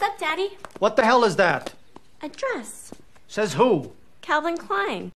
up, Daddy? What the hell is that? A dress. Says who? Calvin Klein.